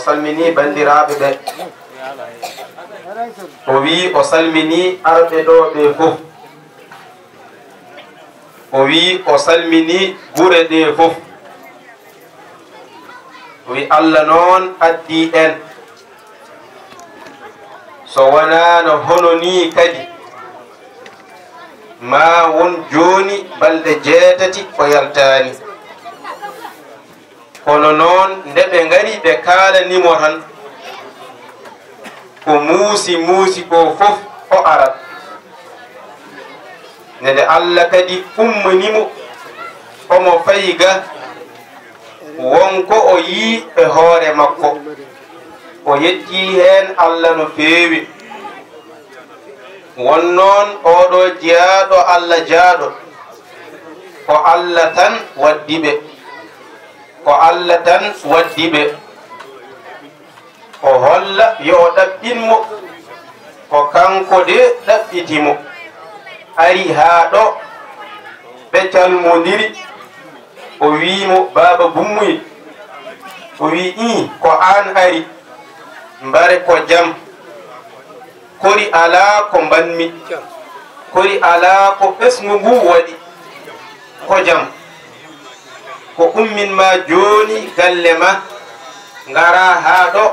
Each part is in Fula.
salmini bandiraɓe ɓe o wi o salmini arɓe ɗo ɓe fof o wi o salmini gure ɗe fof o wi Allah noon addi en so wona no hono ni kadi ma won joni balɗe 6 o yaltani kono noon nde ɓe ngari ɓe kalanimo tan ko muusi ko fof o arat nde Allah kadi ummanimo omo fayiga wonko o yi e hoore makko o yetti hen Allah no feewi won noon oɗo jeyaɗo Allah jaaɗo ko Allah tan waddi ɓe ko Allah tan waddi ɓe o holla yo o ɗaɓɓinmo ko kanko de ɗaɓɓitimo ari haa ɗo ɓe calmodiri o wiimo Baba Bummuy o wi i ko an ari mbare ko jam kori ala ko mbanmi kori ala ko ɓesgu ngu waɗi ko jam ko umminma joni galle ma ngara haa ɗo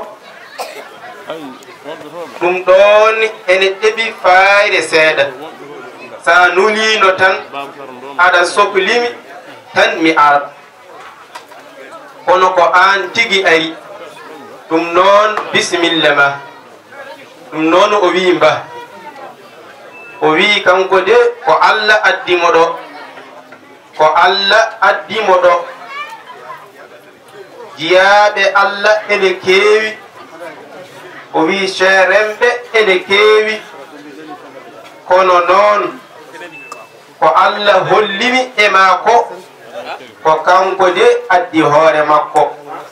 ɗum ɗon ene ɗeɓi fayre seeɗa sa nulino tan aɗa sohlimi tan mi ara kono ko an tigi ari ɗum noon bisimilla ma ɗum noon o wi mba o wi kanko de ko Allah addimo ɗo ko Allah addimo ɗo jiyaɓe Allah ene keewi o wi ceeremɓe ene keewi kono noon ko Allah hollimi e maako ko kanko de addi hoore makko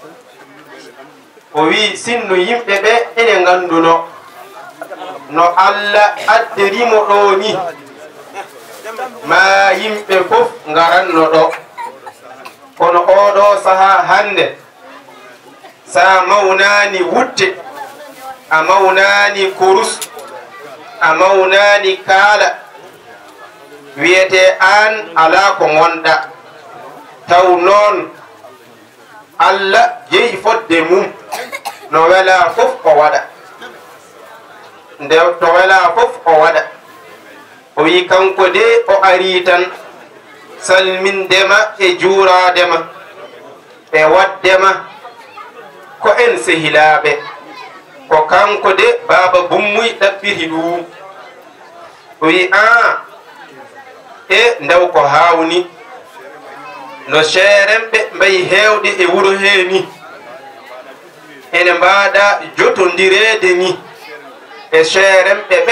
o wi sinno yimɓe ɓe ene ganduno no Allah addirimo ɗo ni ma yimɓe fof ngaranno ɗo kono oɗo saha hande sa mawnani wutte a mawnani kurus a mawnani kaala wiyete an ala ko gonɗa taw noon Allah jeyi fodde mum no wela fof o waɗa nde to wela fof o waɗa o wi kanko de o ari tan salmindema e juuradema e waddema ko en sehilaɓe ko kanko de Baba Bummuy ɗaɓɓiti ɗum o wi a e ndew ko hawni no ceeremɓe mbayi hewde e wuro he ni ene mbaɗa jotondirede ni e ceeremɓe ɓe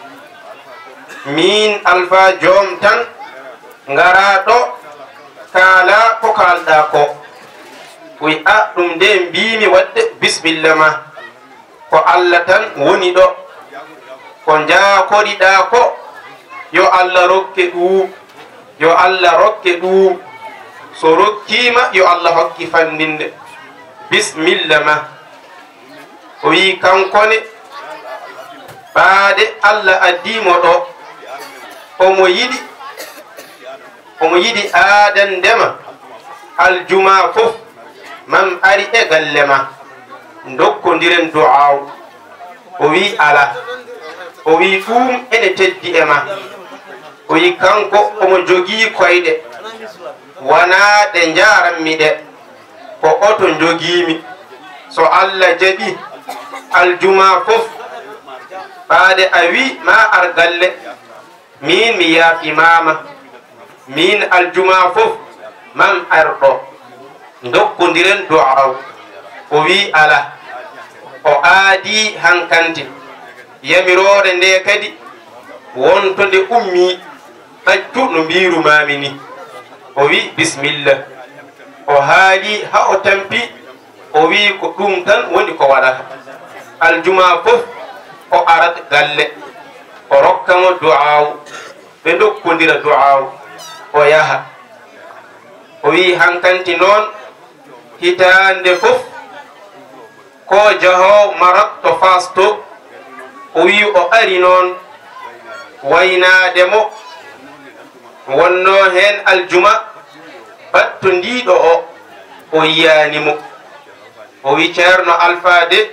min Alpha Joom tan ngara ɗo kaala ko kalɗa ko wi a ɗum de mbimi wadde bisimilla ma ko Allah tan woni ɗo ko jaakoriɗa ko yo Allah rokke ɗum yo Allah rokke ɗum so rokkima yo Allah hokki fandinde bisimilla ma o wi kankone ɓaade Allah addimo ɗo omo yiɗi aadandema aljuma fof man ari e galle ma dokkodiren du'aw o wi ala o wi ɗum ene teddi e ma o wi kanko omo jogii koyɗe wona ɗe jaranmi ɗe ko oto jogiimi so Allah jaɓi aljuma fof ɓaade a wi ma ar galle min mi yaafimama min aljuma fof man arɗo dokkodiren du'aw o wi ala o aadi hankanti yamirore nde kadi wonto nde ummi ɗaccu no mbirumami ni o wi bisimilla o haali ha o tampi o wi ko ɗum tan woni ko waɗata aljuma fof o arat galle o rokkamo du'aw ɓe dokkodira du'aw o yaha o wi hankanti noon hitande fof ko jaho marak to fasto o wi o ari noon waynade mo wonno hen aljuma batto ndiɗo o yiyanimo o wi ceerno Alpha de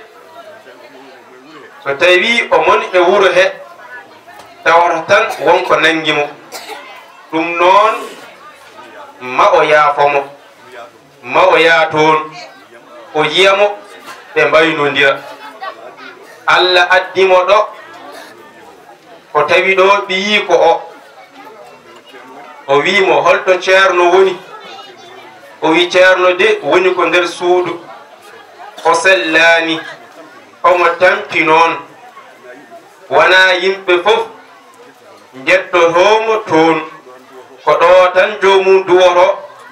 so tawi o moni e wuro he tawata tan wonko nangimo ɗum noon ma o yaafomo ma o yaa toon o yiyamo ɓe mbaynodira Allah addimo ɗo o tawi ɗo ɓiyi ko o wimo holto ceerno woni o wi ceerno de woni ko nder suudu o sellani omo tampi noon wona yimɓe fof jettotomo toon ko ɗo tan jomum duwoto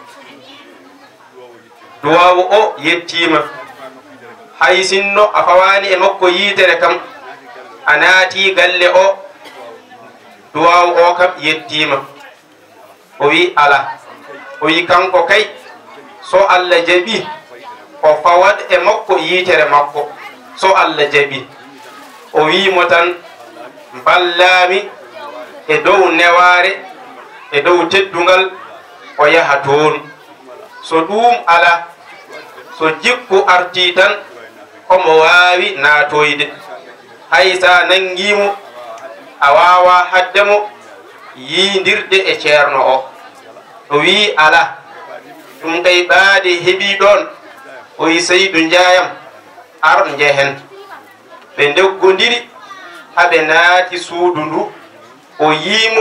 duwawu o yettima hay sinno a fawani e makko yitere kam a naati galle o duwawu o kam yettima o wi ala o wi kanko kay so Allah jaɓi o fawat e makko yitere makko so Allah jaɓi o wimo tan ballami e dow neware e dow teddungal o yaha toon so ɗum ala so jikku arti tan omo wawi natoyde hay sa nangimo a wawa haddemo yindirde e ceerno o wi ala ɗum kay ɓaade heeɓi ɗon o wi Seydou Ndiayam ar jehen ɓe ndeggodiri haɓe naati suudu ndu o yiimo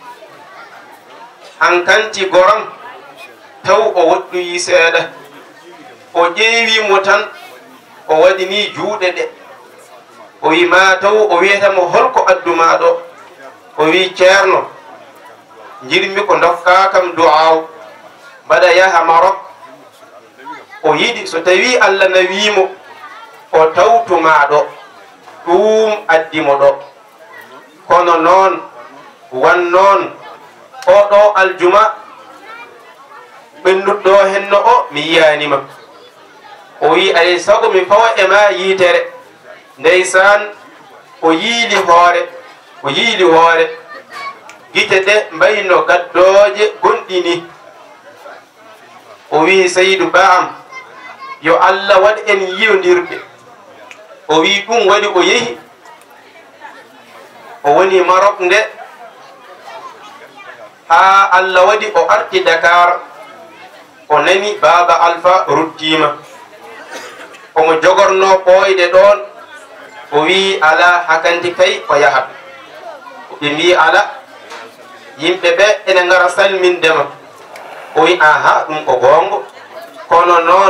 hankanti goram taw o woɗɗoyi seeɗa o ƴeewimo tan o waɗi ni juuɗe ɗe o wi ma taw o wiyatamo holko adduma ɗo o wi ceerno jirmi ko dokka kam du'aw mbaɗa yaha Marok o yiɗi so tawi Allah nawimo o tawtuma ɗo ɗum addimo ɗo kono noon wan noon oɗo aljuma ɓennuɗɗo henno o mi yiyanima o wi alay sago mi fawa e ma yitere ndeysan o yiili hoore gite ɗe mbayno gaddoje gonɗini o wi Seydou Ba am yo Allah waɗ en yiyondirde o wi ɗum waɗi o yehi o woni Marok nde ha Allah waɗi o arti Dakar o nani Baba Alpha ruttima omo jogorno ɓoyde ɗon o wi ala hakanti kay o yahat ɓe mbi ala yimɓe ɓe ene ngara salmindema o wi aha ɗum ko gongo kono noon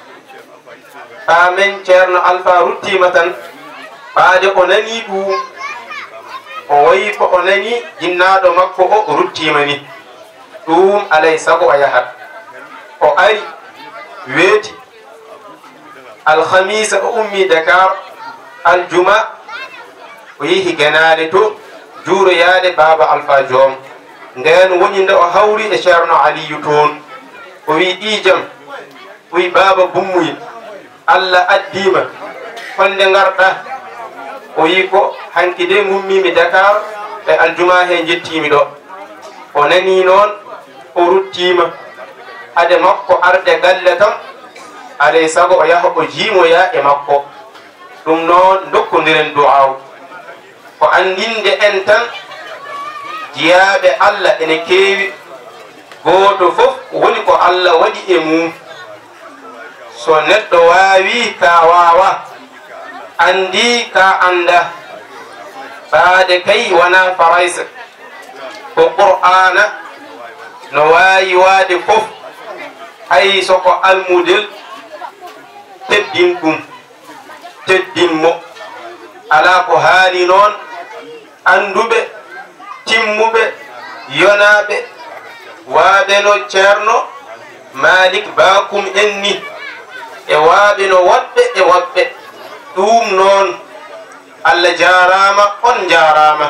ɓamen ceerno Alpha ruttima tan ɓaade o nani ɗum o wayi ko o nani jinnaɗo makko o ruttima ni ɗum alay sago o yahat o ari weeti alhamisa o ummi Dakar aljuma o yehi ganale to juuroyaade Baba Alpha joom nden woni nde o hawri e ceerno Aliyu toon o wi ɗijam o wi Baba Bummuy Allah addima honde garɗa o wi ko hanki de gummimi Dakar e aljuma he jettimi ɗo o nani noon o ruttima hade makko arde galle tam alay sago o yaha o jiimoya e makko ɗum noon dokkodiren du'aw ko andinde en tan jiyaɓe Allah ene keewi goto fof woni ko Allah waɗi e mum so neɗɗo waawi ka waawa andi ka anda baade kay wona faraysa ko qur'ana no waawi waade fof hay soko almudel teddin ɗum teddinmo ala ko haali noon anduɓe timmuɓe yonaɓe waaɓe no ceerno Malik Bakum en ni e waaɓe no woɗɓe e woɓɓe ɗum noon Allah jarama on jarama.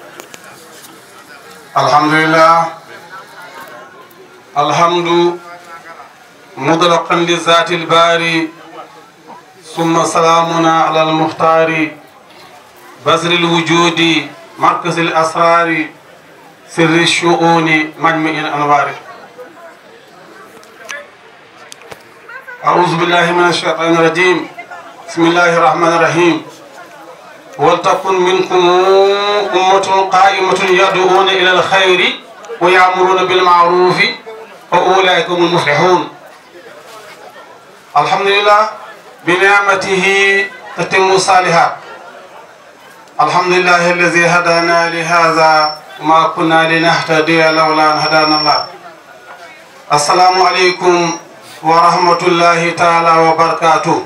Alhamdulillah alhamdu mutlaqan li zati al-bari ثم سلامنا على المختار بذر الوجود مركز الأسرار سر الشؤون مجمع الأنوار. أعوذ بالله من الشيطان الرجيم. بسم الله الرحمن الرحيم. ولتكن منكم أمة قائمة يدعون إلى الخير ويأمرون بالمعروف وأولئك هم المفلحون. الحمد لله بنعمته تتم الصالحات. الحمد لله الذي هدانا لهذا وما كنا لنهتدي لولا أن هدانا الله. السلام عليكم ورحمة الله تعالى وبركاته.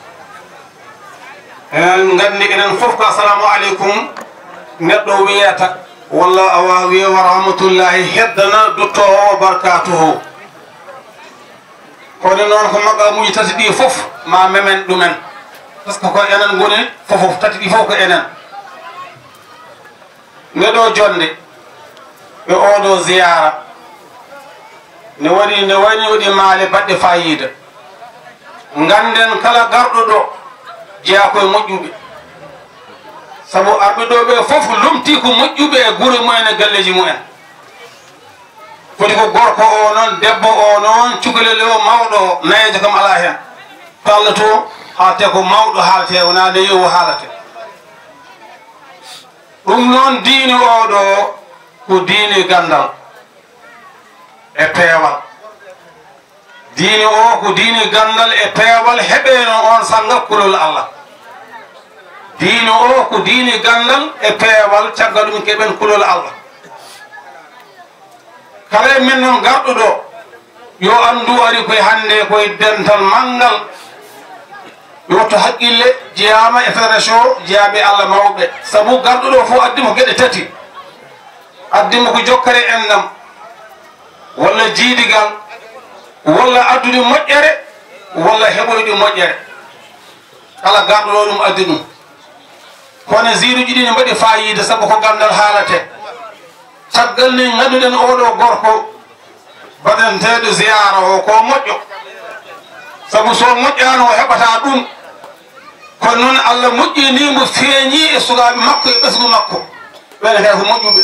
ngandi enen fof ko assalamu aleykum neɗɗo wiyata walla awa wiya wa rahmatullahi heddana duttowo barakatuhu. kono noon ko maqamuji tati ɗi fof ma memen ɗumen par ce que ko enen goni fofof tati ɗi fof ko enen. ndeɗo jonde e oɗo ziyara ne woni waɗi maale baɗɗe fayida. ganden kala garɗo ɗo jeeya koye moƴƴuɓe, sabu arɓe ɗo ɓe fof lumti ko moƴƴuɓe e gure mumen e galleji mumen. foti ko gorko o noon debbo o noon cukalel o mawɗo o nayejo kam ala hen to Allah to haalte ko mawɗo haalte wona nde yewu haalate. ɗum noon diine oɗo ko diine gandal e peewal. diine o ko diine gandal e peewal heɓeno on sanga kulol Allah. diine o ko diine gandal e peewal caggal ɗum keɓen kulol Allah. kala men noon garɗo ɗo yo andu ari koye hande koye dental manngal yotto haqqille jeyama e fédération jeeyaɓe Allah mawɓe. sabu garɗo ɗo fof addimo gueɗe tati. addimo ko jokkere endam walla jiidigal walla addude moƴƴere walla heɓoyde moƴƴere. kala garɗo ɗo ɗum addi ɗum. kono ziruji ɗi ne mbaɗi fayida sabu ko gandal haalate. caggal ni ganduɗen oɗo gorko baɗenteɗo ziyara o ko moƴƴo, sabu so moƴƴano o heɓata ɗum. kono noon Allah moƴƴinimo feeñi e sukaɓe makko e ɓesgu makko ɓene kay ko moƴƴuɓe.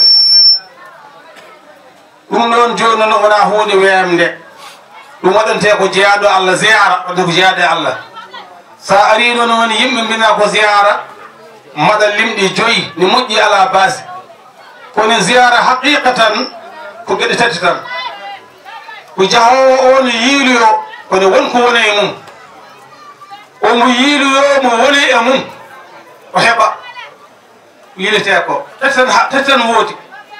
ɗum ɗon joni noon wona hunde weemde. ɗum waɗante ko jeeyaɗo Allah ziyara waɗde ko jeeyaɗe Allah. sa ari noon woni yimɓe mbina ko ziyara maɗa limɗi 5 ni moƴƴi ala base. kono ziyara haqiqatan ko gueɗe tati tan. ko jahowo o no yiiloyo kono wonko woni e mum. omo yiiloyo mo woni e mum o heɓa yiilete ko tati tan woodi.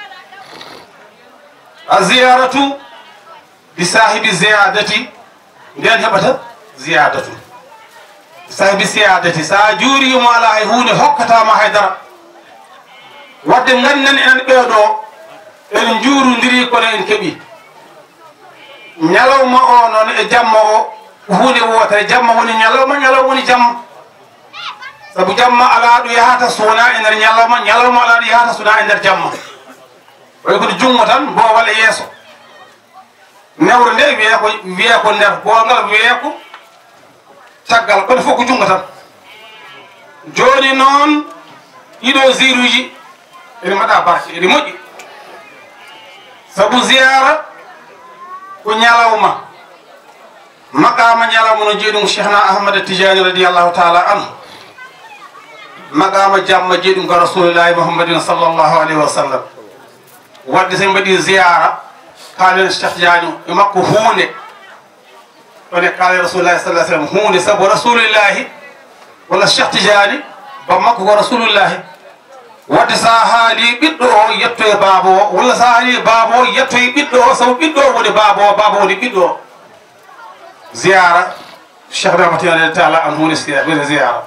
a ziyaratu bi sahibi ziyadati nden heɓata ziyadatu. sahibi ziyadati sa juurimo ala e hunde hokkatama haydara. wadde ganden enen ɓeeɗo en juurodiri kono en keeɓi. ñalawma o noon e jamma o hunde wotere. jamma woni ñalawma, ñalawma woni jamma. sabu jamma ala ɗo yahata sowona e nder ñalawma, ñalawma ala ɗo yahata sowona e nder jamma. way koto jungo tan boowal e yeeso. newre nde wiye ko nder boongal wiye ko caggal. kono fof ko jungo tan. joni noon ɗiɗo ziruji ene mbaɗa barke ene moƴƴi, sabu ziyara ko ñalawma. maqama ñalawma no jeeɗum cheikhna ahmad tidiani radiallahu taala anhu. maqama jamma jeeɗum ko rasulillahi muhammadin sallllahu alayhi wa sallam. wadde sen mbaɗi ziyara kaalen cheikh tidiani e makko hunde ɗone kaale rasulillahi sallah sallam hunde, sabu rasulillahi walla cheikh tidiani ba makko ko rasulullahi. wadde sa haali ɓiɗɗo o yetto e baaba o walla sa haali baaba o yetto e ɓiɗɗo o, sabu ɓiɗɗo o woni baaba o, baaba woni ɓiɗɗo o. ziyara cheikh rahmatullahi taala an hunde woni ziyara.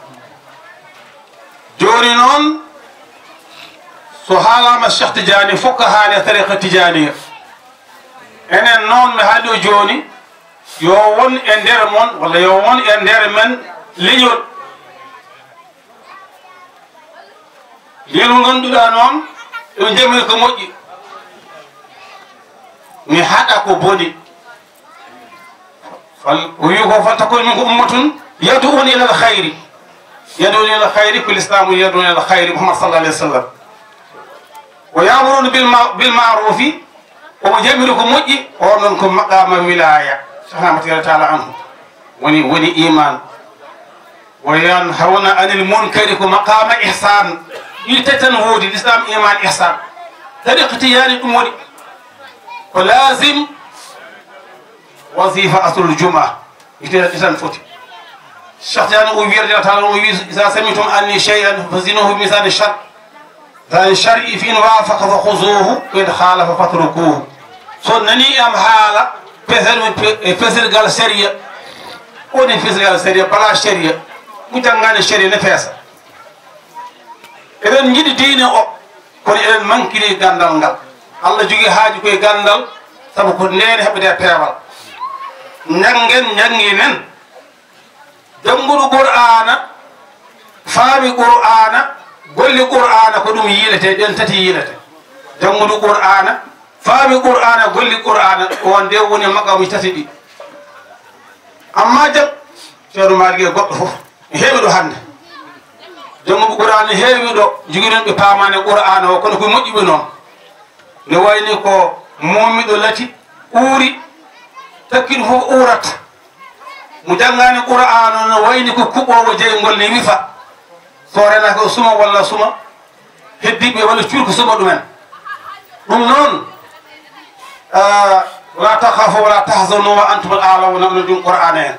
joni noon so haalama cheikh tidiani fof ko haali tariqa tidianiya. enen noon mi haali o joni yo won e nder mon walla yo won e nder men leñol. leñol ganduɗa noon ɗo jamiri ko moƴƴi. mi haɗa ko boni. o wi ko faltakon min ko ummatun يدعون إلى الخير يدعون إلى الخير كل إسلام يدعون إلى الخير محمد صلى الله عليه وسلم ويأمرون بالمعروف ويجبركم مجي ومنكم مقام ولاية سبحانه تعالى عنه وني إيمان وينهون عن المنكر مقام إحسان يتتنهود الإسلام إيمان إحسان طريقة يعني أموري ولازم وظيفة أصل الجمعة يتتن فوتي الشخص يعني أوفير تعالى إذا سمعتم أني شيئا فزنوه بمثال الشر ذا الشرع فإن وافق فخذوه وإن خالف فاتركوه سنني أم حالة فسر قال شريعة وني فسر قال شريعة بلا شريعة مجنغان الشريعة نفسها إذن نجد دينه كون إذن منكري غاندال نغال الله جوغي حاجي كوي غاندال سابو كو نين هبدي بيوال نين جنگول قرآن فامي قرآن قولي قرآن كدوم يلته دين تتي يلته جنگول قرآن فامي قرآن قولي قرآن وان دي وني مقام تتي أما جب شارو مارغي غوت فوف هيبي دو هاند جنگول قرآن هيبي دو جيغيرن بي پاماني قرآن o kono ko moƴƴiɓe noon ne wayni ko momiɗo lati uuri takkiɗo fof uurata mo jangani qur'an no wayni ko kuɓowo jeygol ne wifa so renaka o suma walla suma heddiɓe walla cuurko suma ɗumen ɗum noon wala takhafu wala tahzanu wa antum al-a'launa no ɗum qur'an en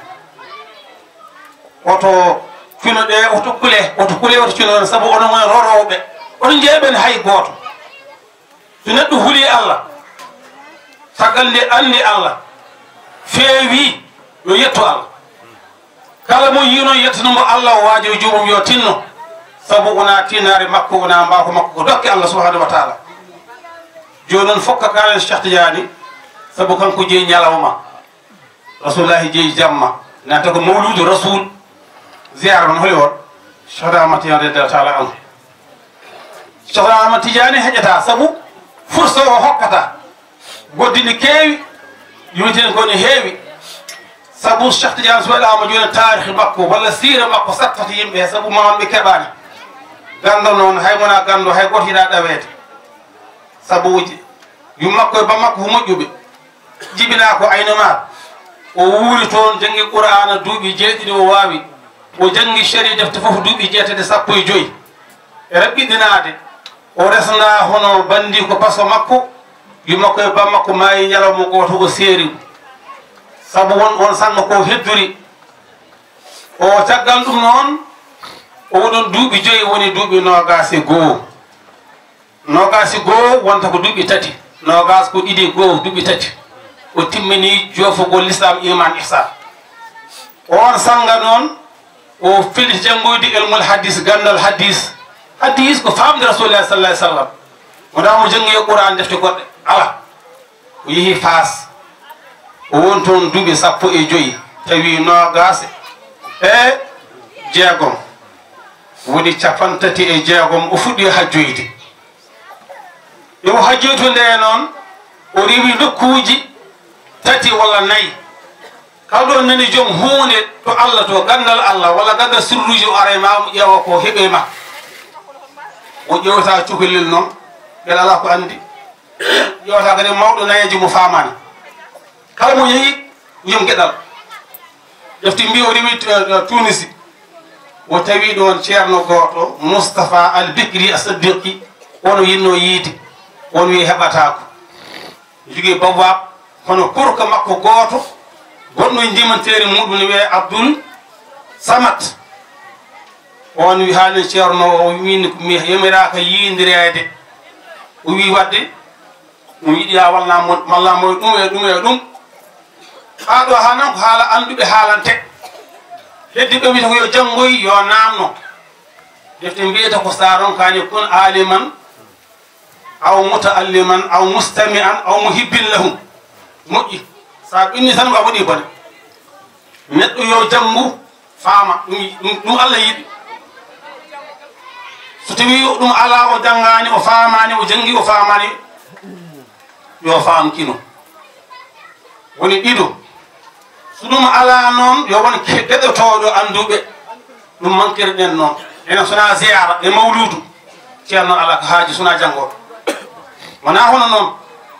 oto fino ɗe oto kule oto cino sabu onon woni roroɓe onon jeeɓen hay gooto so neɗɗo huuli Allah sagal nde andi Allah feewi yo yetto Allah kala mo yino yettonomo Allah o waaji o juumum yo tinno sabu wona tinare makko wona mbako makko ko dokke Allah subhanahu wa ta'ala joni noon fokka kalen Cheikh Tidiane sabu kanko jeeyi ñalawma rasulullahi jeeyi jamma nanta ko mawludu rasul ziyara noon holi on Cheikh Ahmad Tidiane radiyallahu ta'ala anhu Cheikh Ahmad Tidiane heƴata sabu fursa o hokkata goddini keewi yimiten kone heewi sabu Cheikh Tidiane so waɗama joni tarikh makko walla sira makko sattata yimɓe sabu mamam ɓe keɓani gando noon hay wona gando hay goto yiɗa ɗawede sabu yummakko e bammakko ko moƴƴuɓe jibina ko aynomar o wuuri toon janggi qur'ana duuɓi jeeɗiɗi o wawi o janggi shari defte foof duuɓi jeetede 15 e raɓɓiɗinade o resna hono bandi ko paso makko yummakko e bammakko maayi ñalawma goto o seeri sabu on sanno ko hedduri o caggal ɗum noon o woɗon duuɓi 5 woni duuɓi nogasi goo wonta ko duuɓi 3 nogas ko ɗiɗi goo duuɓi 3 o timmini jofogol l'islam iman ihsan on sanga noon o fili janngoyde elmol hadis gandal hadis ko famde rasulullah sallallahu alaihi wasallam wonamo jangi e qur'an defte goɗɗe ala o yeehi Faas o won toon duuɓi 15 tawi nogas e jeegom woni 36 o fuɗɗi hajjoyde yo hajjoytude noon o rewi nokkuuji 3 walla 4 kawɗo nani joom hunde to Allah to gandal Allah walla gandal sirruji o ara ma mo ƴeewa ko heɓe ma o ƴewta cukalel noon ɓel ala ko andi ƴewta kadi mawɗo nayeji mo famani kala mo yeehi yom gueɗal defti mbi o rewi Tunisi o tawi ɗon ceerno goto Moustapha Al Bikri As-Siddiqi wono yinno yiide won wi heɓatako jogui bawwab kono kurka makko goto gonɗo e ndimantere muɗum ne wiye Abdoul Samad on wi haalni ceerno o wini mi yamiraka yiidirede o wi wadde mo yiɗi ha wallamo ɗum e ɗum ha ɗo ha nan ko haala anduɓe haalante heddiɓe wiyata ko yo janggoy yo namno defte mbiyata ko saron kani kun aliman aw mutaalliman aw mustami'an aw muhibbin lahum moƴƴi sa ɓinni tan ko a waɗi bone neɗɗo yo janngu faama ɗum Allah yiɗi so tawi ɗum ala o janngani o faamani o jangi o faamani yo faam kino woni ɗiɗo ɗum ala noon yo won keɗotoɗo anduɓe ɗum mankirɗen noon ene sona ziyara e mawludu ceerno ala ko haaji sona janngoɓe wona hono noon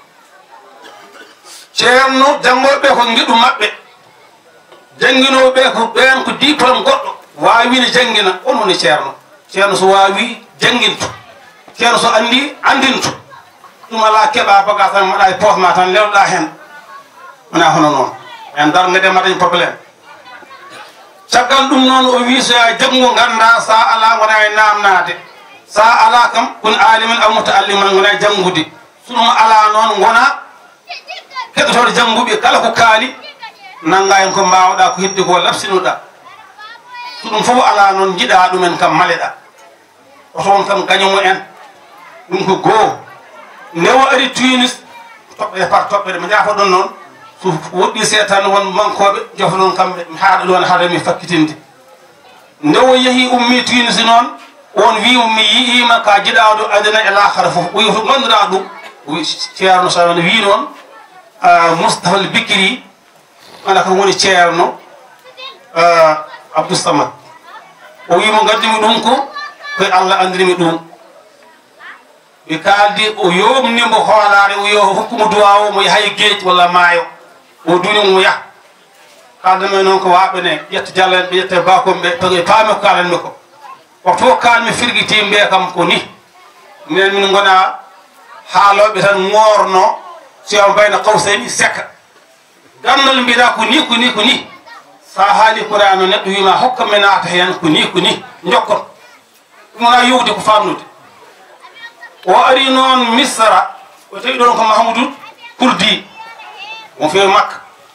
ceerno janngoɓe ko giɗu maɓɓe jannginoɓe ko ɓen ko diplôme goɗɗo wawino janngina on woni ceerno ceerno so wawi jangginto ceerno so andi andinto ɗum ala keeɓa baga tan maɗa e poos ma tan lewɗa hen wona hono noon en dargede matañ probléme caggal ɗum noon o wi so janngo ganda sa ala gona e namnade sa ala kam kon alimen aw mutaalliman gona e janngude so ɗum ala noon gona keɗotoɗo jannguɓe kala ko kaali nanga hen ko mbawɗa ko heddi ko labsinuɗa so ɗum fof ala noon jiiɗa ɗumen kam maleɗa oto on kam gañomo en ɗum ko goho newo ari Tunis toɓɓe par toɓɓere mi jaafa ɗon noon so woɗɗi seetan won mankoɓe jofa ɗon kamɓe mi haaɗa ɗon haade mi fakkitinde ndewo yeehi ummi Tunis noon on wi mi yiima ka jiɗawɗo aduna e lahara fof ɓoyi to ganduɗa ɗum ceerno sa wi noon Moustapha al Bikri ala ko woni ceerno Abdou Samad o wimo gaddimi ɗum ko koye Allah andirimi ɗum ɓe kaldi o yomnimo hoolare o yo hokkumo duwa o mo yaha e gueji walla maayo o duuni mo yah kaldame noon ko waɓene ƴetta diallo en ɓe ƴetta bakom ɓe tawi paami ko kalanmi ko waktu fof kalmi firguiti mbiya kam ko ni minen min gona haaloɓe tan morno siwam bayna kawsayni sekka gandal mbiɗa ko ni ko ni ko ni sa haali Qur'an o neɗɗo wima hokka men naata hen ko ni jokkon ɗum wona yowde ko famnude o ari noon Misra o tawi ɗon ko Mahamadou Kurdi on fewi Makka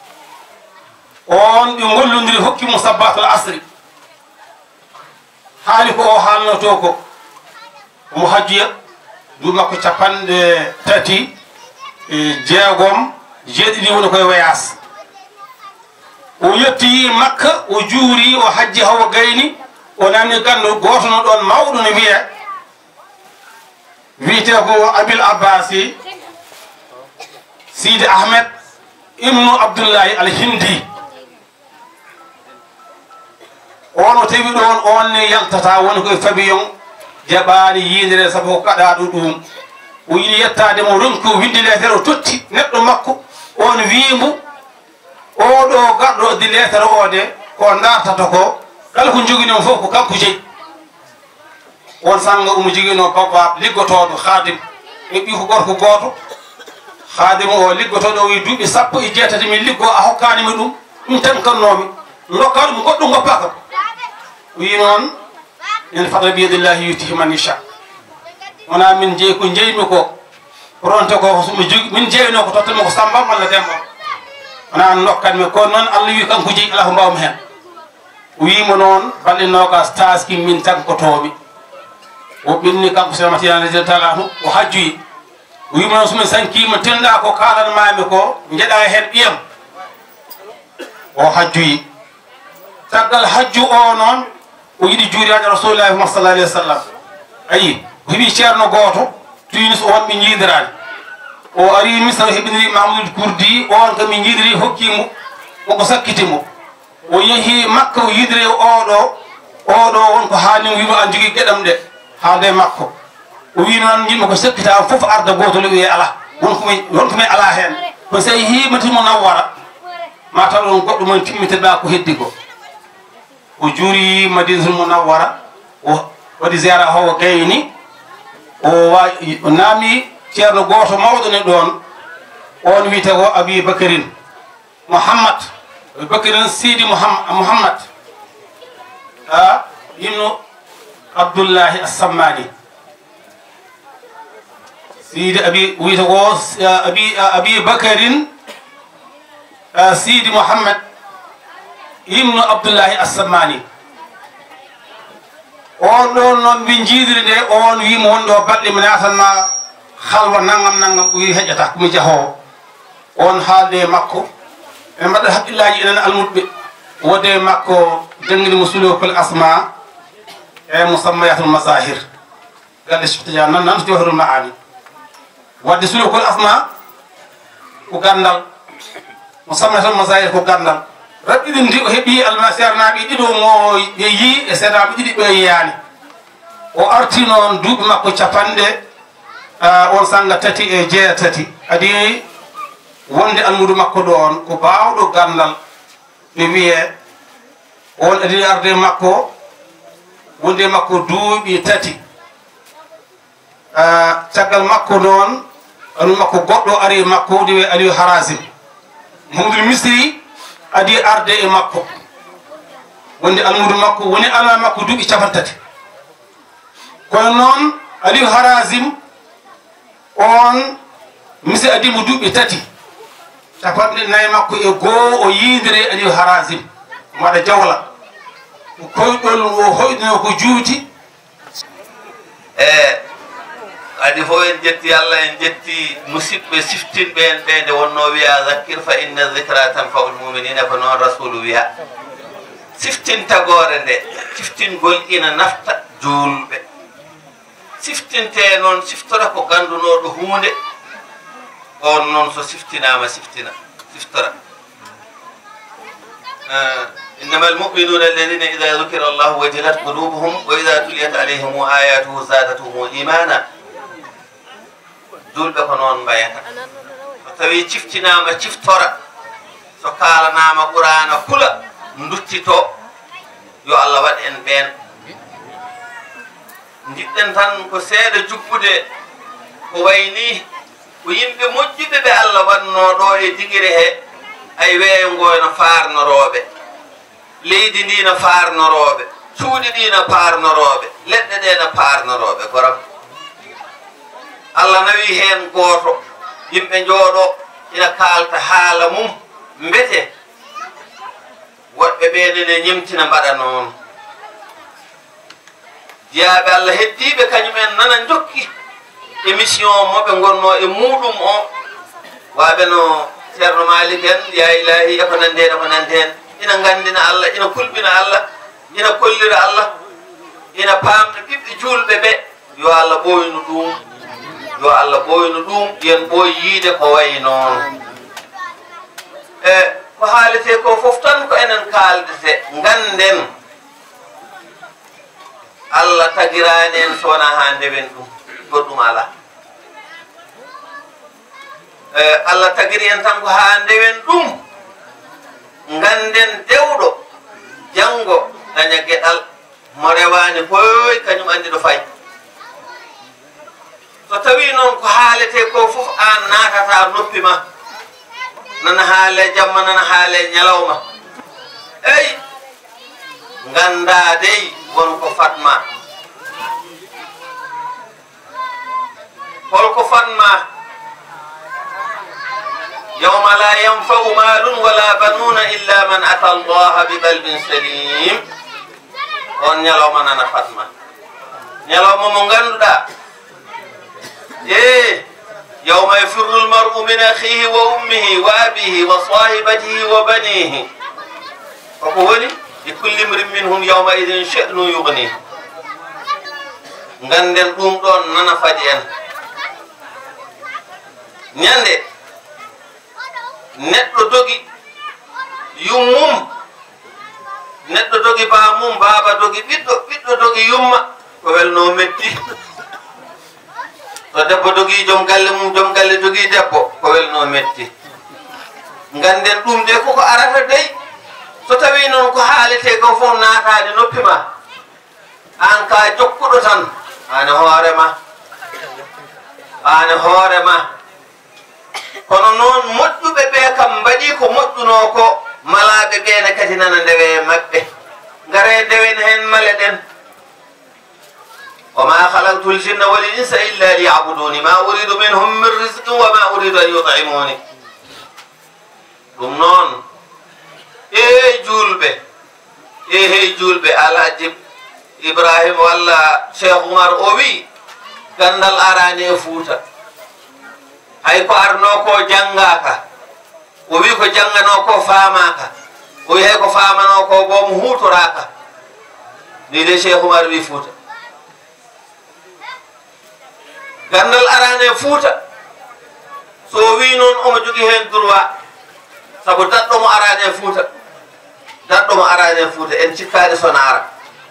on ɓe gollodiri hokkimo sabbatul asri haali ko o haalnoto ko omo hajjiya du makko 30 jeegom jeeɗiɗi woni koye wayas o yetti Makka o juuri o hajji hawo gayni o nani gandu goto no ɗon mawɗo no wiyete ko Abil Abbasi Sidi Ahmed ibnu Abdullahi al-Hindi on o tawi ɗon on ne yaltata woni koye fabiyon jaɓani yidere saabu ko kaɗaɗo ɗum o yiɗi yettade mo ronki o windi lettere o totti neɗɗo makko on wimo oɗo garɗo addi lettere o de ko dartata ko kala ko joguino fof ko kanko jeeyi on sanga omo joguino babba liggotoɗo Khadim e ɓi ko gorko goto Khadim o liggotoɗo o wi duuɓi 17 min liggo a hokkanimi ɗum tan kannomi dokka ɗum goɗɗo goppa kam wi noon en fadla biyadillahi yutihi man yasha wona min jeeyi ko jeeymi ko ronte ko somi jogi min jeeyno ko tottanmi ko Samba walla Demba wona nokkanmi kono noon Allah wi kanko jeeyi ala ko mbawmi hen wimo noon balɗe nogas taski min tankotoɓe o ɓinni kanko sematiyane taala o hajjoyi wimo noon somin sankima tinɗa ko kalanmami ko jeeɗa hen ɓiyam o hajjoyi caggal hajju o noon o yiɗi juuriyade Rasulullahi sallallahu alayhi wa sallam ayi o heeɓi ceerno goto Tunis o wonɓe jiidirani o ari Misra heɓiniri Mamadou Kurdi on kam min jiidiri hokkimo wonko sakkitimo o yeehi Makka o yidire oɗo wonko haalnimo wimo an jogui gueɗam ɗe haalde makko o wi noon yimɓe ko sakkita foof arda gotol wiye ala wonkomi ala hen ko so himatimo nawwara ma taw ɗon goɗɗo mon timmiteɗa ko heddi ko o juuri Madinatul Munawwara o waɗi ziyara hawo gayni o naami ceerno goto mawɗo ne ɗon on wiyete ko Abi Bakarin Mouhammad Bakarin Sidi Mouhammad ibnu Abdullahi As-Sammani Sidi abi wiyete ko Abi Bakarin Sidi Mouhammad ibnu Abdullahi As-Sammani on ɗon noon min jiidiri nde on wimo wonɗo balɗe mi natanma halwa nangam o wi heƴata komi jahowo on haalde makko en mbaɗa haqqillaji enen almuɗɓe wode makko jangguini sulukul asma e musammayatul mazahir galle siftidia nan jawharul maani wadde sulukul asma ko gandal musammayatul mazahir ko gandal raɓɓiɗin ndi o heeɓi almasiyar naaɓe ɗiɗo mo ɓe yi e seeɗaɓe ɗiɗi ɓe yiyani o arti noon duuɓi makko capanɗe on sanga 36 adi wonde almudu makko ɗon ko bawɗo gandal ɓe wiye on adi arde makko wonde makko duuɓi 3 caggal makko noon anu makko goɗɗo ari makko wiye Aliou Harazim Mamadou Misri adi arde e makko wonde almudu makko woni ala makko duuɓi 3 kono noon Aliou Harazim on Misri adi mo duuɓi 3 4 makko e goo o yidire Aliou Harazim waɗa jawla ko koyɗol o hoyɗino ko juuti adi fo en jetti Allah en jetti musidɓe siftinɓe en ɓe nde wonno wiya zakkir fa inna dhikra tanfaul muminina ko noon rasulu wiya siftintagore nde siftingol ina nafta juulɓe siftinte noon siftora ko gandunoɗo hunde on noon so siftinama siftora إنما المؤمنون الذين إذا ذكر الله وجلت قلوبهم وإذا تليت عليهم آياته زادتهم إيمانا دول بكونون بياتا فتوي شفتناما شفتورا سكالناما قرانا كلا ندتتو يو الله وات إن بين ندتن تان كو سيد جبودة كويني ويمبي مجيبه بي الله وانو دو ديغيره أي وينغوينا فارنروبه leydi ndi no farnoroɓe cuuɗi ɗi no parnoroɓe leɗɗe ɗe no parnoroɓe goram Allah nawi hen goto yimɓe jooɗo ina kalta haala mum mbete woɓɓe ɓene ne ñemtina mbaɗa noon jeyaɓe Allah heddiɓe kañumen nana jokki émission moɓe gonno e muɗum o waɓe no ceerno Malik en ya ilahi eko nande en eko nande en ina gandina Allah ina kulbina Allah ina kollira Allah ina paamna ɓiɓɓe julɓe ɓe yo Allah ɓoynu ɗum yo Allah ɓoynu ɗum yen ɓoy yiide ko wayi noon ko haalete ko fof tan ko enen kaaldete ganden Allah tagirani en sowona ha ndewen ɗum goɗɗum ala Allah tagiri en tan ko ha ndewen ɗum ganden dewɗo janngo daña geɗal mo rewani koy kañum andi ɗo fayi so tawi noon ko haalete ko fof an natata noppi ma nana haale jamma nana haale ñalawma eyi ganda dey wonko fatma holko fatma يوم لا ينفع مال ولا بنون إلا من أتى الله بقلب سليم on ñalawma nana fatma ñalawma mo ganduɗa yawma yafirru almar'u min akhihi wa ummihi wa abihi wa sahibatihi wa banihi koko woni likulli imrin minhum yawma idin sha'nu yughni ganden ɗum ɗon nana faji en ñande neɗɗo dogi yummum neɗɗo dogi bamum baba dogi ɓiɗɗo dogi yumma ko welno metti so debbo dogi joom galle mum joom galle dogi debbo ko welno metti ganden ɗum de koko arata dey so tawi noon ko haalete ko fof naatade noppi ma an ka jokkuɗo tan ane hoorema kono noon moƴƴuɓe ɓe kam mbaɗi ko moƴƴuno ko malaɓe ɓene kadi nana ndewe maɓɓe ngare ndewen hen male ɗen wa ma halaktu ljinna wal insa illa liyabuduni ma uridu minhum min risqin wa ma uridu an yutimuni ɗum noon hey julɓe alhaji Ibrahima walla Cheikh Oumar o wi gandal arani e Fuuta hay ko arno ko jangaka o wi ko jangano ko famaka o wi hay ko famano ko bo mo hutoraka ni de Cheikh Oumar wi Fuuta gandal arane Fuuta so wi noon omo jogi hen droit sabu dadɗo mo arane Fuuta dadɗo mo arani en Fuuta en cikkani sonara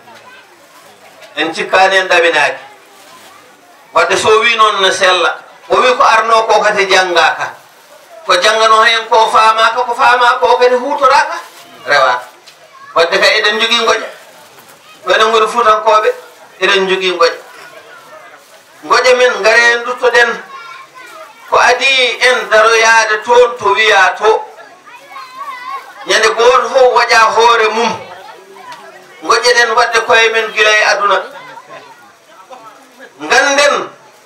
en cikkani en ɗaminaki wadde so wi noon ne sella o wi ko arno ko kadi janggaka ko janggano hen ko famaka ko fama ko kadi hutoraka rewata wadde kay eɗen jogui goƴa ɓeɗen goni Fuutankoɓe eɗen jogui goƴa goƴa men gaare en duttoɗen ko adi en daroyade toon to wiya to ñande goto fof waƴa hoore mum goƴeɗen wadde koye men guila e aduna ganden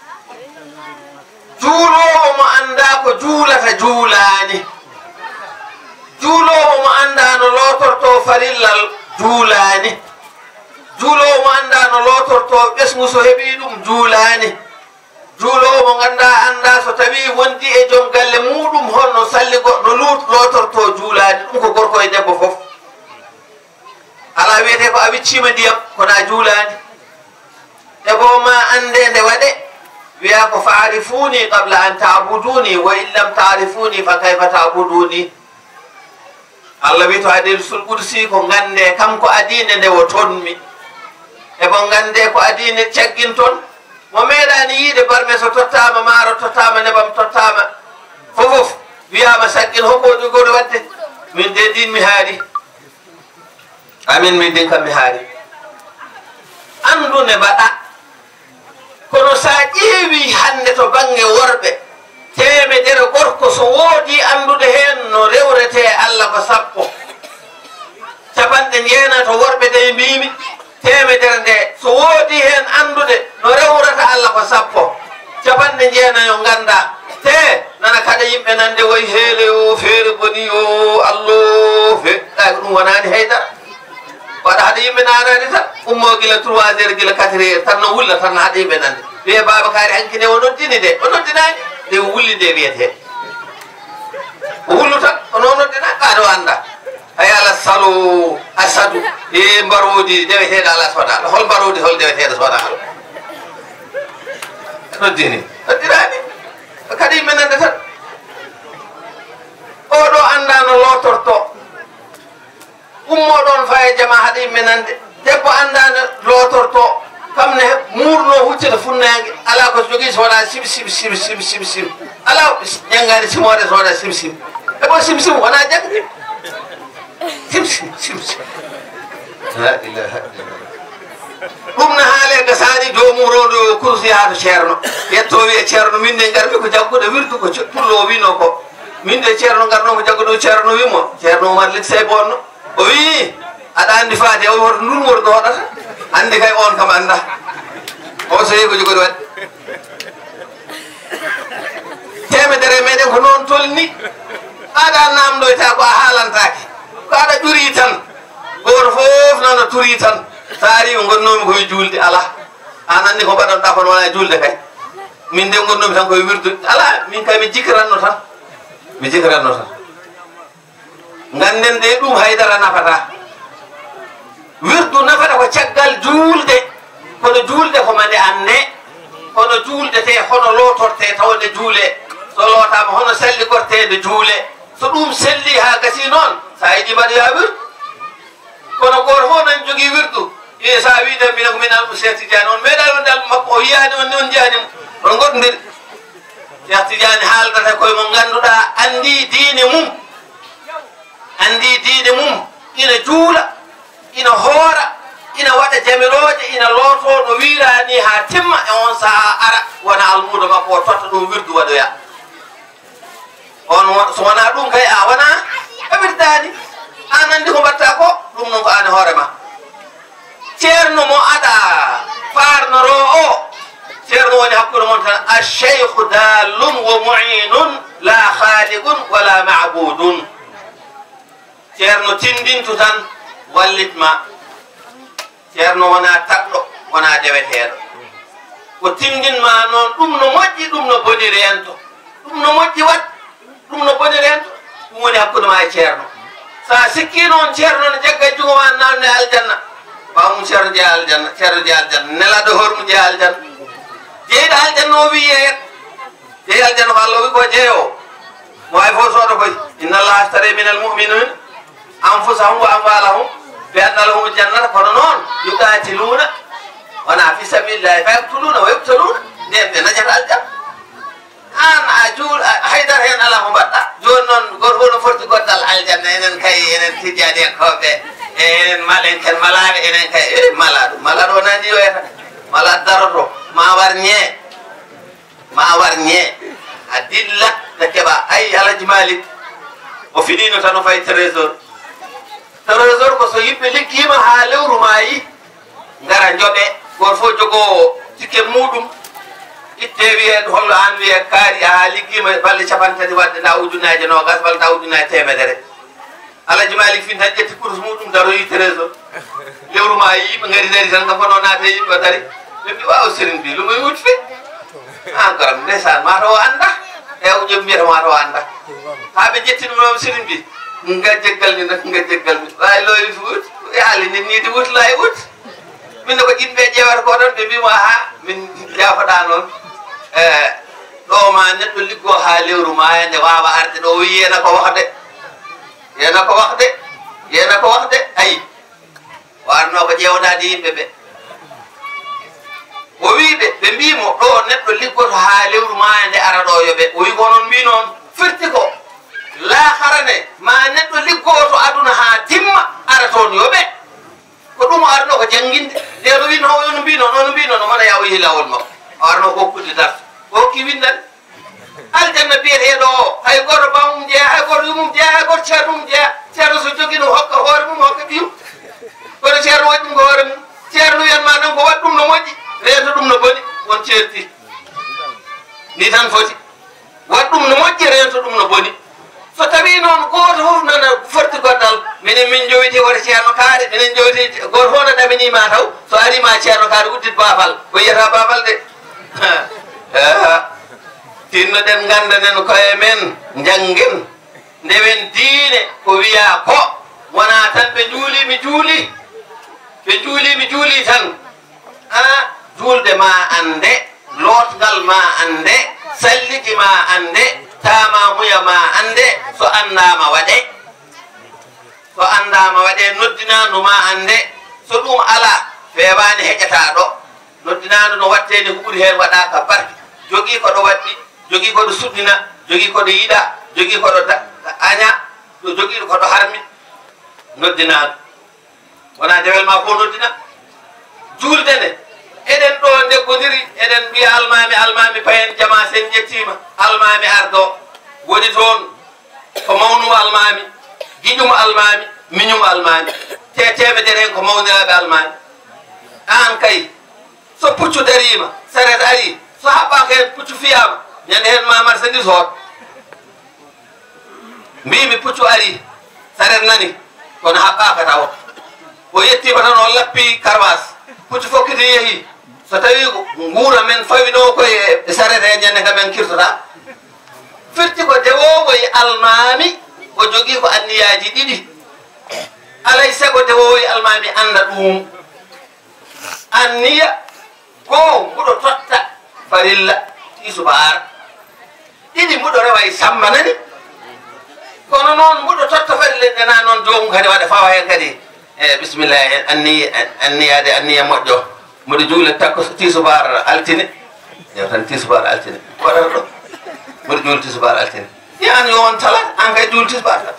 juulowo mo anda ko juulata juulani juulowo mo anda no lotorto farillal juulani juulowo mo anda no lotorto ɓesgu so heeɓi ɗum juulani juulowo mo ganda anda so tawi wondi e joom galle muɗum honno salli goɗɗo lotorto juulani ɗum ko gorko e debbo foof ala wiyete ko a wiccima ndiyam kona juulani e bo ma ande nde waɗe wiya ko faarifuni qabla an tabuduni wa in lam tarifuni fa kayfa tabuduni Allah wi to hadisul qudsi ko gande kam ko adine nde wo tonmi e bo gande ko adine caggin toon mo meeɗani yiide barme so tottama maaro tottama nebam tottama fofof wiyama saggin hokkoɗo goɗo wadde min de din mi haari amin min din kam mi haari andu ne mbaɗa kono sa ƴeewi hande to bange worɓe temedere gorko so woodi andude hen no rewrete Allah ko sappo capanɗe jeena to worɓe de mbimi temedere nde so woodi hen andude no rewrata Allah ko sappo capanɗe jeena yo ganda te nana kada yimɓe nande woy heele o feere boni o allo fe ɗa ɗum wonani haydara waɗa haɗa yimɓe nanani tan ummo gila 3 heures gila 4 heures tan no wulla tan haɗa yimɓe nande wiye Babakary hankine o noddini de o noddinani de wulli nde wiyete o wullu tan ono noddina kaɗo anda hay ala salo asadu e mbarodi deweteɗo ala sodaɗo hol mbarodi hol deweteɗo sodaɗo noddini noddirani kadi yimɓe nande tan oɗo anda no lotorto ummoɗon fa e jama haɗa yimɓe nande debbo anda no lotorto kam ne murno huccita funnangue ala ko jogui soda sim ala janggade simode soda sim e bo sim wona jangde sim la ilaha illallah ɗum no haale gasani jomum rondo kursi hato ceerno yetto wiye ceerno min de garmi ko jagguɗo wirdu ko pullo wino ko min de ceerno garnomo jagguɗo ceerno wimo ceerno Oumar Lik Sey bonno o wi aɗa andi faade o wi hoto ndurmorɗo hoɗata andi kay on kam anda o so yehi ko jogoɗo waɗde temedere meɗen ko noon tolni aɗa namdoyta ko a haalantaki ko aɗa ƴuri tan goto foof nana turi tan sa ari ɓe gonnomi koye julde ala an andi ko mbaɗanɗa kono wona julde kay min de gonnomi tan koye wirdu ala min kay mi jikiranno tan ganden de ɗum haydara nafata wirdu nafata ko caggal juulde kono juulde ko mande anne kono juulde te hono lotorte tawde juule so lootama hono selli gortede juule so ɗum selli ha gasi noon sa yiɗi mbaɗoya wirdu kono goto fof nan jogui wirdu e sa wiide mbina ko min almu Cheikh Tidiane on meeɗa wonde almu makko o yiyani on ni on jiyanimo on goɗɗodiri Cheikh Tidiane haaldata koye mo ganduɗa andi diine mum ina juula ina hoora ina waɗa jamiroje ina looto no wirani ha timma e on saaha ara wona almudo makko o totta ɗum wirdu waɗoya on so wona ɗum kay a wona ɓeɓirdani an andi ko mbatta ko ɗum noon ko an hoorema ceerno mo aɗa farnoro o ceerno woni hakkude mon tan alcheikhu dallun wa muinun la khaliqun wala mabudun ceerno tindintu tan wallitma ceerno wona taɗɗo wona deweteɗo ko tindinma noon ɗum no moƴƴi ɗum no boniri en to ɗum no moƴƴi wat ɗum no boniri en to ɗum woni hakkude ma e ceerno sa sikki noon ceerno ne jagga e jungo ma namde aljanna bawmum ceerno jeeya aljanna nelaɗo hormu jeeya aljanna jeyɗo aljanna o wi yeyat jeeyi aljanna ko Allah wi ko jeeyo mo way fof sooda koy inna allaha astari min almuminina أنفسهم وأموالهم بأن لهم الجنة فنون يقاتلون وأنا في سبيل الله فيقتلون ويقتلون نجد الجنة أنا أجول حيدر هنا لهم بطا جون قربون فرت قتل الجنة إن كي إن تجاني كوبي إن مالين كان ملار إن كي ملار ونادي وين ملار دارو ما ورنيه أدلة تكبا أي على جمالك وفيني نتانو فاي تريزور كسو يبلي كيما حالو رماي ngara jobe gor fo jogo tike mudum ittewi en hollo an wi kaari a liggima balle capantati wadde na ujunaje no gas bal ta ujunaje temedere alaji malik fin tan jetti kurus mudum daro yi trésor lewru ma yi be ngari dari tan ko no naate yi ko dari be waaw serigne bi lu muy wut fi encore ndesan ma to anda e o jom mi ma to anda ha be jetti no serigne bi nga jeggal ni nak nga jeggal ni way loy wut yali ni di wut lay wut min ko jimbe jewar ko don be bima ha min jafada non do ma neddo liggo ha lewru ma yande wawa arde do wi yena ko waxde ay warno ko jewdade yimbe be o wi be bimo do neddo liggo ha lewru ma yande ara do yobe o wi ko non bi non firti ko la kharane ma neddo liggo to aduna ha timma ara ton yobe ko dum arno ko janginde de do wi no on bino no mana yawi hilawol ma arno ko kuddi dar ko ki windan aljanna biye hedo hay goro bawum je hay goro yumum je hay goro chadum je chado so jogino hokka hore mum hokka biu ko chero wadum go hore mum chero yen ma dan ko waddum no moji reeto dum no boni won certi ni tan foti waddum no moji reeto dum no boni so tawi non goto hof nana forti goddal minen min jowiti wona ceerno kaare minen jowiti goto hono ɗaminima taw so arima ceerno kaare uddit baafal ko yiyata baafal de tinno ɗen gandanen koye men janggen ndewen diine ko wiya ko wona tan ɓe juulimi juuli tan julde ma ande lotgal ma ande salliki ma ande tama muya ma ande so andama waɗe noddinandu ma ande so ɗum ala fewani heƴata ɗo noddinandu no watteni ko ɓuuri hen waɗaka barke jogui koɗo waɗɗi jogui koɗo suɗɗina jogui koɗo yiɗa jogui koɗo aña jogui koɗo harmi noddinandu wona dewel ma fo noddina julde nde eɗen ɗo deggodiri eɗen mbiya almami payen jama sen jettima almami ardo woni toon ko mawnumo almami giƴum almami miñum almami temedere hen ko mawniraɓe almami an kay so puccu darima saret ari so haɓɓaka hen puccu fiyama ñande hen ma marchandise hoto mbimi puccu ari saret nani kono haɓɓaka taw o yettima tan o lappi karwas puccu fokkiti yeehi so tawi nguura men fawino koye saret he ñande ka men kirtota firti ko dewowo e almami o jogui ko anniyaji ɗiɗi alay sago dewowo e almami anda ɗum anniya goo mbuɗo totta farilla isubaar ɗiɗi mbuɗo rewa e sambanani kono noon mbuɗo totta farilla ɗena noon jomum kadi waɗa fawa hen kadi bisimillahi anniyade anniya moƴƴo mboɗo juule takko tisubar altine yew tan tisubar altine waɗata ɗo mboɗo juule tisubar altine yan yo on talat an kay juule tisubar tan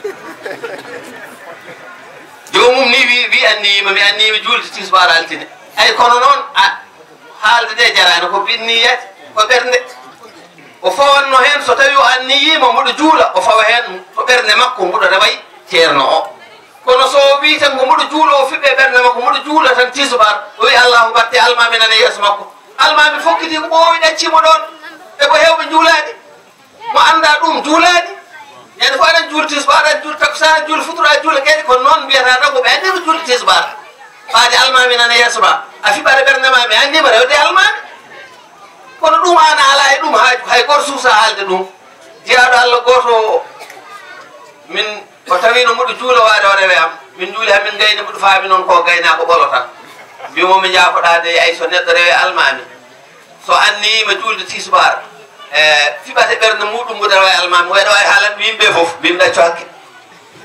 jomum ni wi anniyima mi anniyimi juulde tisubar altine ay kono noon haalde de jarani ko binniyat ko ɓernde o fawanno hen so tawi o anniyima mboɗo juula o fawa hen to ɓernde makko mboɗo reway ceerno o kono so wi tan ko mboɗo juula o fiɓɓe ɓernde makko mboɗo juula tan tisubar o wi allahu batte almami nana yeeso makko almami fokkiti ko ɓoowi ɗaccimo ɗon e ko hewɓe juulade mo anda ɗum juulade ñande fo aɗan juuli tisubar aɗan juuli takkusana aɗan juuli futuro aɗa juula kadi kono noon mbiyata tan ko ɓe andi ko juuli tisubar faade almami nana yeeso ma a fiɓare ɓernde ma mi andima rewde almami kono ɗum ana ala e ɗum hay goto suusa haalde ɗum jeyaɗo allah goto min ko tawi no mboɗo juula waade o rewe am min juuli hamin gayni mboɗo faami noon ko gayna ko ɓolo tan mbimomi jafoɗade ay so neɗɗo rewe almami so anniyima juulde tisubar fiɓate ɓernde muɗum mboɗo rewa almami wayɗo way haalanɓe yimɓe foof mbimi ɗacco hakke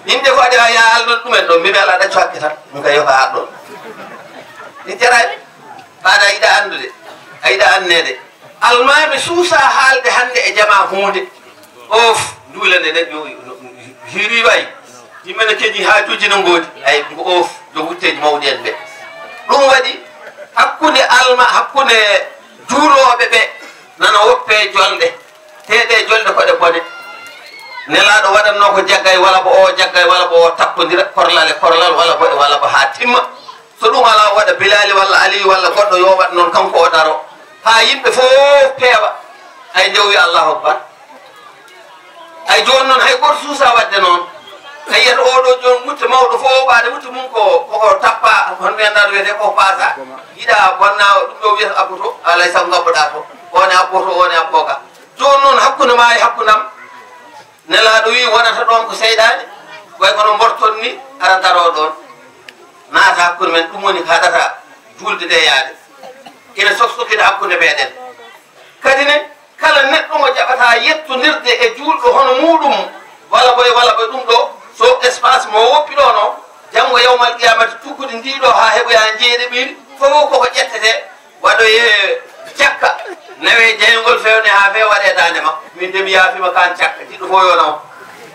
yimɓe ko ade ya alɗon ɗumen ɗon mbiɓe ala ɗaccu hakke tan ɗum kay yoka haɗɗon ni teraɓe ɓaɗa yiɗa andude a yiɗa annede almami suusa haalde hannde e jama hunde of duulande nden hiri way yimɓe no keeñi haajuji no ngoodi ay ko of jo wutteji mawɗi en ɓe ɗum waɗi hakkunde juuroɓe ɓe nana woppe jolɗe teeɗe jolɗe koɗe bone nelaɗo waɗanno ko jaggay walla bo o jaggay walla bo o tappodira korlal walla bo ha timma so ɗum ala waɗa bilali walla aliyu walla goɗɗo yo waɗ noon kanko o daro ha yimɓe fof peewa ay ndewi allahu akbar ay joni noon hay goto suusa wadde noon a yiyata oɗo joni mutte mawɗo fof ɓaade mutte mum koko tappa hon mbiyanɗa ɗo wiyete koko pasa yiɗa bonna ɗum ɗo wiyata abboto alay saago gabboɗa to one abboto one abboka joni noon hakkude ma e hakkudam nelaɗo wi wonata ɗon ko seyɗani way kono mborton ni ara daro ɗon naata hakkude men ɗum woni ko haɗata julde ɗe yaade ina soksokide hakkude meɗen kadi ne kala neɗɗo mo jaɓata yettodirde e julɗo hono muɗum walla boye ɗum ɗo so espace mo woppi ɗo no janngo yawmal qiyamata tukkude ndiɗo ha heɓoya jeeɗe ɓiiri fof koko ƴettete waɗoye cakka nawe jeygol fewne ha few waɗe dande ma min de mi yaafima kan cakka tiɗɗo fo yo naw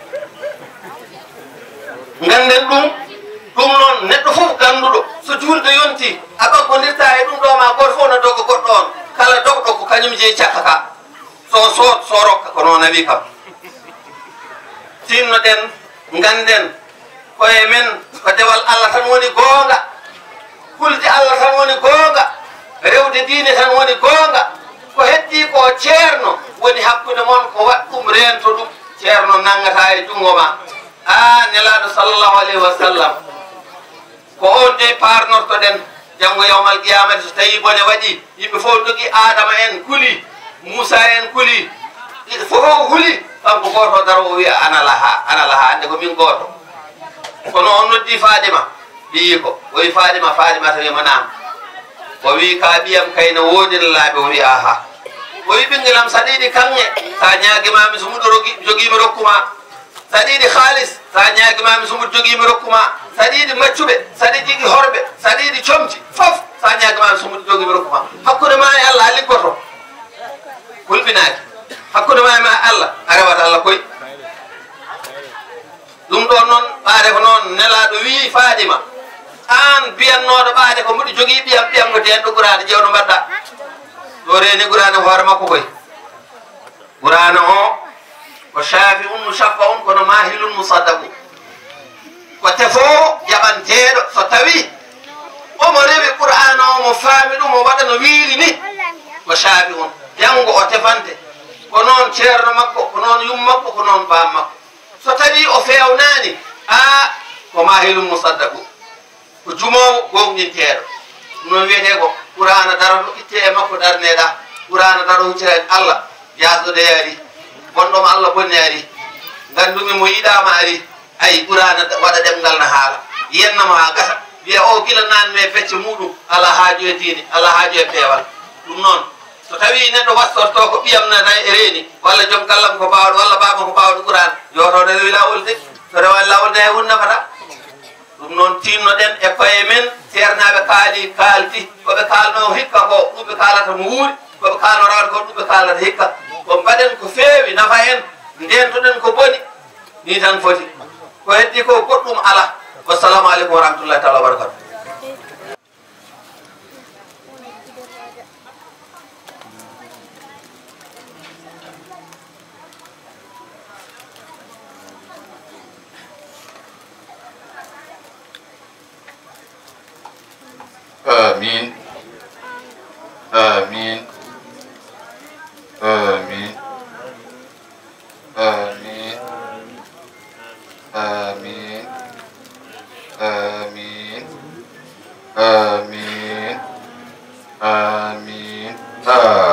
ganden ɗum noon neɗɗo fof ganduɗo so julde yonti a ɓaggodirta e ɗum ɗo ma goto fof no dogo goɗɗo on kala dogɗo ko kañum jeeyi cakka ka so rokka ko noon wi kam tinnoɗen ganden koye men ko dewal Allah tan woni goonga hulde Allah tan woni goonga rewde diine tan woni goonga ko heddi ko ceerno woni hakkude moon ko waɗ ɗum rento ɗum ceerno nangata e jungo ma nelaɗo sallllahu alayhi wa sallam ko on de parnortoɗen janngo yawmal qiyamati so tawi bone waɗi yimɓe fof jogui adama en kuli moussa en kuli fof huli kanko goto daro o wiya ana laha ande ko min goto kono on noddi Fadima ɓiyi ko o wi Fadima to wima nam o wi ka ɓiyam kayno wodino laaɓe o wi aha o wi ɓinguelam sa ɗiɗi kanŋe sa ñaguimami so muɗo joguimi rokkuma sa ɗiɗi haalis sa ñaguimami so muɗo joguimi rokkuma sa ɗiɗi maccuɓe saɗi jigui horɓe sa ɗiɗi comti foof sa ñaguimami so muɗo joguimi rokkuma hakkude ma e Allah a liggoto hulɓinaki hakkude ma e Allah a rewat Allah koy ɗum ɗo noon ɓaade ko noon nelaɗo wi Fadima an biyannoɗo ɓaade ko mbiɗo jogui ɓiyam ko den ɗo ɓurade ƴewno mbaɗɗa ɗo reni ɓurani hoore makko koy ɓurana o ko shafi mushaffa kono mahilun musaddaku ko tefo jaɓanteɗo so tawi omo rewi qur'ana o mo faami ɗum o waɗa no wiiri ni ko shafi janngo o tefante ko noon ceerno makko ko noon yum makko ko noon bam makko so tawi o fewnani ko mahilum musaddaku ko jumowo gonɗinteɗo ɗum noon wiyete ko qur'ana daroto itte e makko darneɗa qur'ana daro huccira Allah yasɗode ari bonɗoma Allah bonni ari gandumi mo yiɗama ari ay qur'ana waɗa ɗemgal no haala yennamo ha gasa wiya o gila nanme fecce muɗum ala haaju e diine ala haaju e peewal ɗum noon so tawi neɗɗo wastorto ko ɓiyam nata e reeni walla joom gallam ko bawɗo walla baba ko bawɗo qur'an yotoɗo rewi lawol de so rewani lawol de hay hun nafata ɗum noon tinnoɗen e koye men ceernaɓe kalti koɓe kalno hikka ko ɗum ɓe kalata mo wuuri koɓe kalno rawde ko ɗum ɓe kalata hikka ko mbaɗen ko feewi nafa en ndentoɗen ko boni ni tan foti ko heddi ko goɗɗum ala wassalamu aleykum wa rahmatullahi taala wa barakatu آمين آمين آمين آمين آمين آمين آمين آمين